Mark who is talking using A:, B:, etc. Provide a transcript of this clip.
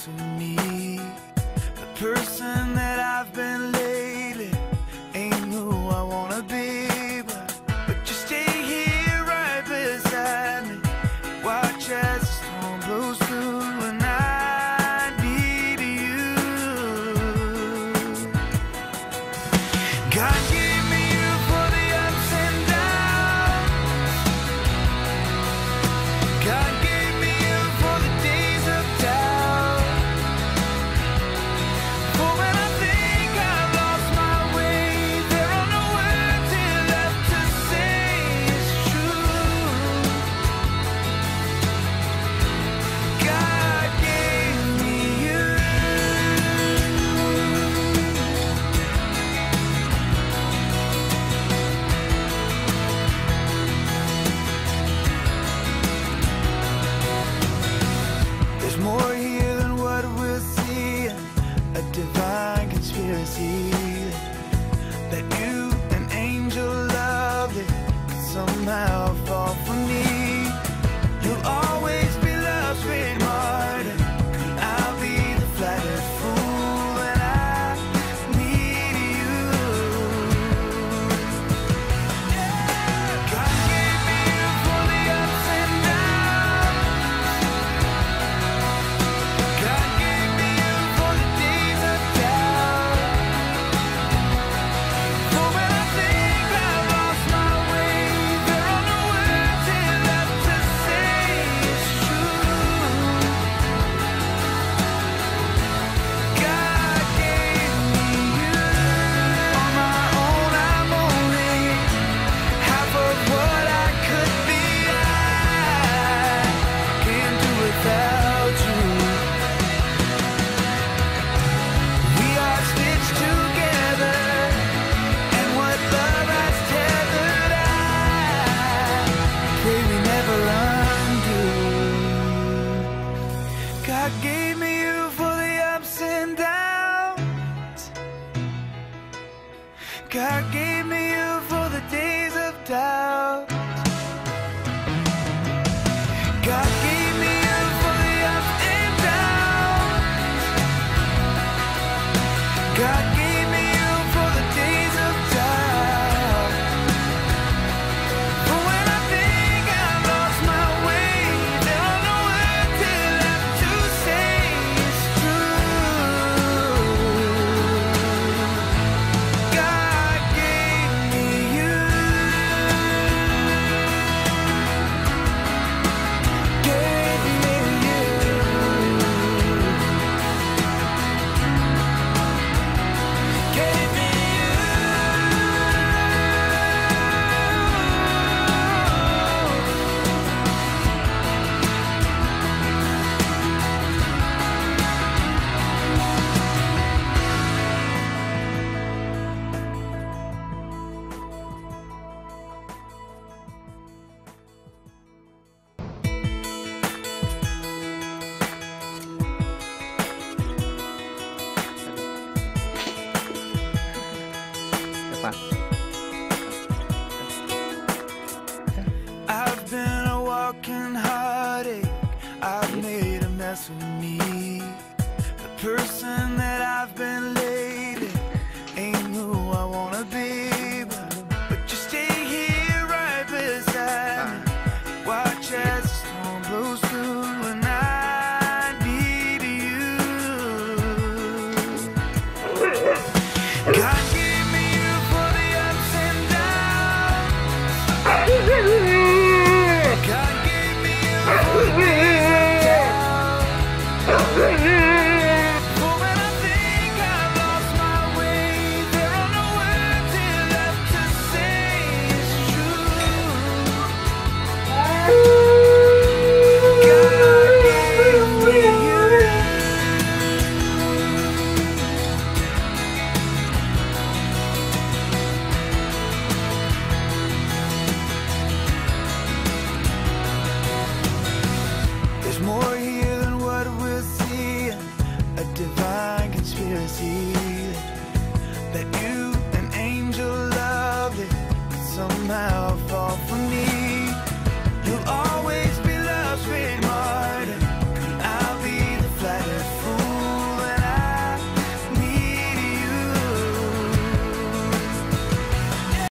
A: with me. The person that I've been lately ain't who I wanna be, but you stay here right beside me. Watch as the storm blows through and I need you. God gave me you for the ups and downs. God gave me you for the days of doubt. For when I think I've lost my way, there are no words here left to say it's true. God gave me you. There's more here than what we're seeing, a divine conspiracy that you, an angel lovely, could somehow fall for me. You'll always be love's great martyr, and I'll be the flattered fool, and I need you. God gave me you for the ups and downs. God gave me you for the days of doubt. For when I think I've lost my way, there are no words here left to say it's true. God gave me you. On my own, I'm only half of what I could be. I can't do without you. We are stitched together, and what love has tethered, I pray we never undo. God gave me you for the ups and downs. God gave me you for the days of doubt. God gave me you for the ups and downs. God gave me you for the days of doubt. For when I think I've lost my way, there are no words here left to say it's true. God gave me you. Gave me you. Gave me you. I've been a walking heartache. I've made a mess of me. The person that I've been lately ain't who I wanna be, but you stay here right beside me. Watch as the storm blows through and I need you. God gave me you for the ups and downs. God gave me you for the days of doubt. For when I think I've lost my way, there are no words here left to say it's true. God gave me you. There's more here than what we're seeing, a divine conspiracy that you, an angel lovely, could somehow